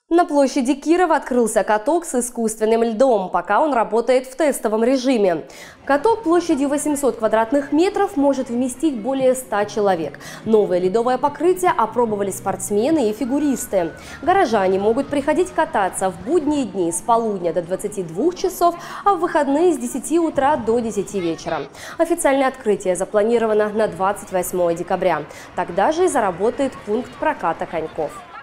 На площади Кирова открылся каток с искусственным льдом, пока он работает в тестовом режиме. Каток площадью 800 квадратных метров может вместить более 100 человек. Новое ледовое покрытие опробовали спортсмены и фигуристы. Горожане могут приходить кататься в будние дни с полудня до 22 часов, а в выходные с 10 утра до 10 вечера. Официальное открытие запланировано на 28 декабря. Тогда же и заработает пункт проката коньков.